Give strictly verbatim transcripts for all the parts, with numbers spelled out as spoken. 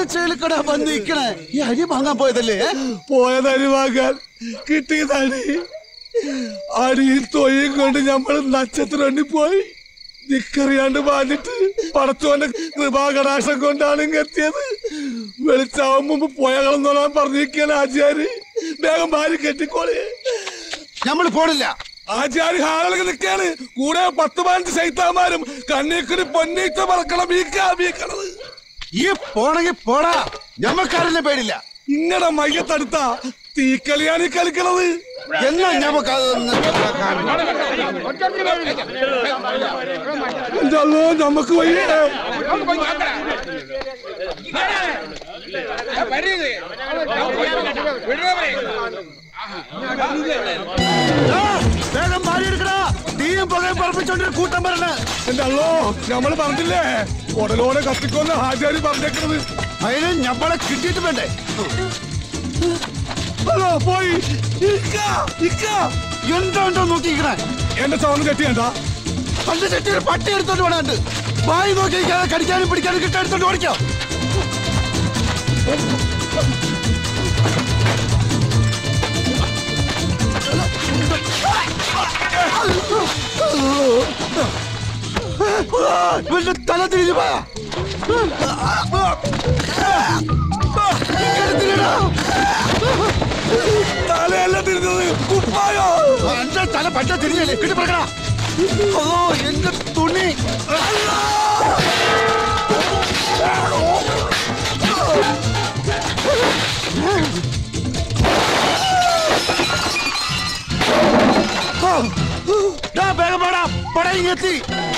ചേലിക്കട വന്നിരിക്കണേ ഈ അരി വാങ്ങാൻ പോയതല്ലേ? പോയത് അരി വാങ്ങാൻ കിട്ടിയത് അരി. അരിയും തൊയ്യും കൊണ്ട് ഞമ്മള് നക്ഷത്രണ്ടി പോയി. നിക്കറിയാണ്ട് വാങ്ങിട്ട് പടച്ചോന്റെ കൃപാകടാശം കൊണ്ടാണ് എത്തിയത്. വെളിച്ചാവും മുമ്പ് പോയകളെന്നോളാൻ പറഞ്ഞിരിക്കുകയാണ് ആചാര്. വേഗം ഭാര്യ കെട്ടിക്കോളി. നമ്മള് പോണില്ല. ആചാര്യ ഹാളിൽ നിൽക്കാണ്. കൂടെ പത്ത് പതിനഞ്ച് ശൈത്താന്മാരും കണ്ണീക്കിന് പൊന്നീച്ച പറക്കണം. വീക്കാ വീക്കണത്. ഈ പോണെങ്കിൽ പോടാ. ഞമ്മക്കാരനെ പേടില്ല. ഇങ്ങടെ മയ്യത്തടുത്ത തീക്കളിയാണ് ഈ കളിക്കണത്. എന്നാ ഞമ്മക്ക് എന്തല്ലോ നമുക്ക് വയ്യേ. വേഗം ഭാര്യ എടുക്കടാ. തീയും പുകയും പറപ്പിച്ചോണ്ട് കൂട്ടം പറഞ്ഞ. എന്റെ അല്ലോ ഞമ്മള് പറഞ്ഞില്ലേ ഉടലോടെ കത്തിക്കൊന്ന് ആചാര്യ പറഞ്ഞേക്കണത്. അതിന് ഞമ്മളെ കിട്ടിയിട്ട് വേണ്ടേ? ഹലോ പോയി. എന്താ ഉണ്ടോ നോക്കിക്കണേ. എന്റെ സൗണ്ട് കെട്ടിയണ്ട. പണ്ട് ചെട്ടിയിൽ പട്ടി എടുത്തോണ്ട് വേണുണ്ട്. വായി നോക്കി കടിക്കാനും പിടിക്കാനും കിട്ടാൻ എടുത്തോണ്ട് ഓടിക്കോ. തല തിരിഞ്ഞു പോയാ. തലയല്ല തിരിഞ്ഞത് കുപ്പായോ. എന്റെ തല പറ്റ തിരിഞ്ഞല്ലേ കിട്ടി പറക്കണ. ഓ എന്റെ തുണി. വേഗം പാടാ. പടയിങ്ങെത്തി.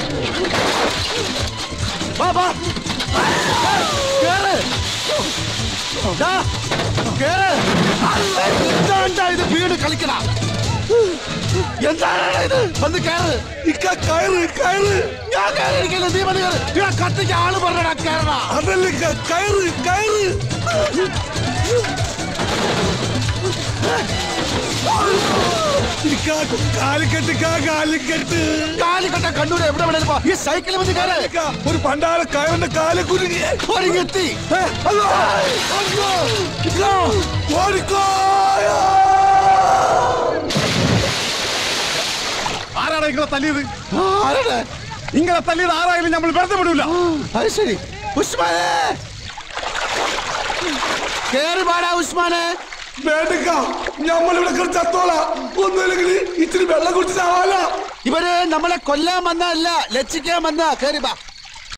എന്താ ഇത് വീട് കളിക്കണ? എന്താണ് ഇത്? വന്ന് കയറ്. കയറ് കയറ്. ഞാൻ കയറിയിരിക്കില്ല. നീ വന്ന് കയറ്. കത്തിക്ക് ആള് പറഞ്ഞടാ കയറണ. അതല്ലേ കയറ് കയറ്. കാലിക്കെട്ട് കാലിക്കെട്ട് കാലിക്കട്ട കണ്ണൂര് എവിടെ വേണേലും ഈ സൈക്കിളിൽ വന്ന് കയറ്. ഒരു പണ്ടാര കയറിന്റെ കാല് കുരുങ്ങി ഒരുങ്ങെത്തി. ആരാണ് ഇങ്ങളെ തല്ലിയത്? ആരാണ് ഇങ്ങളെ തല്ലിയത്? ആരായാലും നമ്മൾ വെറുതെ വിടൂല. അത് ശരി. ഉസ്മാനെ കേറി പാടാ. ഉസ്മാനെ വേണ്ടക്ക നമ്മളിവിടെ ചത്തോളാ. ഒന്നുമില്ലെങ്കിൽ ഇച്ചിരി വെള്ളം കുടിച്ചിട്ടാവാല. ഇവര് നമ്മളെ കൊല്ലാൻ വന്നല്ല, ലക്ഷിക്കാൻ വന്ന. കേറി ബാ.